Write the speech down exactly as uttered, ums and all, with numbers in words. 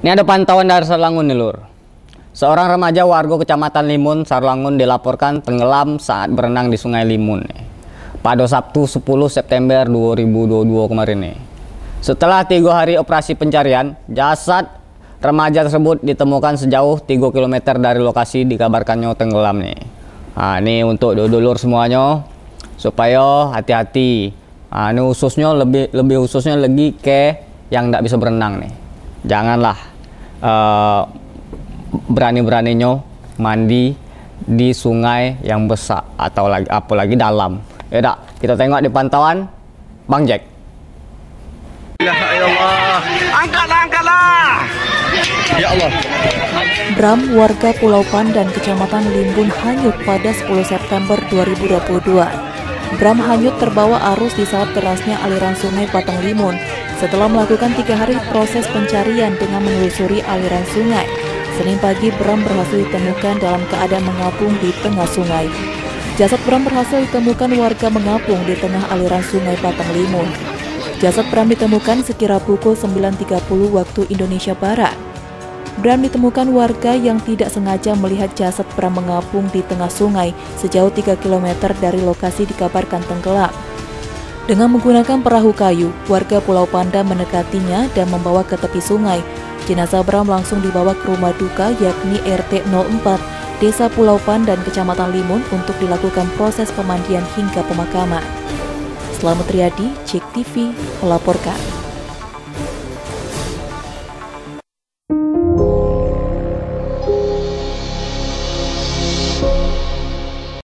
Ini ada pantauan dari Sarlangun nih, Lur. Seorang remaja warga Kecamatan Limun, Sarlangun dilaporkan tenggelam saat berenang di Sungai Limun nih, pada Sabtu sepuluh September dua ribu dua puluh dua kemarin nih. Setelah tiga hari operasi pencarian, jasad remaja tersebut ditemukan sejauh tiga kilometer dari lokasi dikabarkannya tenggelam nih. Nah, ini untuk dulur semuanya supaya hati-hati. Nah, ini khususnya lebih lebih khususnya lagi ke yang tidak bisa berenang nih. Janganlah uh, berani-beraninya mandi di sungai yang besar atau lagi apalagi dalam. Ya dak, kita tengok di pantauan Bang Jack. Ya Allah, angkatlah, angkatlah. Ya Allah. Bram, warga Pulau Pandan, Kecamatan Limbun, hanyut pada sepuluh September dua ribu dua puluh dua. Bram hanyut terbawa arus di saat derasnya aliran sungai Pateng Limun. Setelah melakukan tiga hari proses pencarian dengan menelusuri aliran sungai, Senin pagi Bram berhasil ditemukan dalam keadaan mengapung di tengah sungai. Jasad Bram berhasil ditemukan warga mengapung di tengah aliran sungai Pateng Limun. Jasad Bram ditemukan sekira pukul sembilan tiga puluh waktu Indonesia Barat. Bram ditemukan warga yang tidak sengaja melihat jasad Bram mengapung di tengah sungai sejauh tiga kilometer dari lokasi dikabarkan tenggelam. Dengan menggunakan perahu kayu, warga Pulau Pandan mendekatinya dan membawa ke tepi sungai. Jenazah Bram langsung dibawa ke rumah duka yakni R T nol empat, Desa Pulau Pandan, Kecamatan Limun untuk dilakukan proses pemandian hingga pemakaman. Selamat Riyadi, Cek T V melaporkan.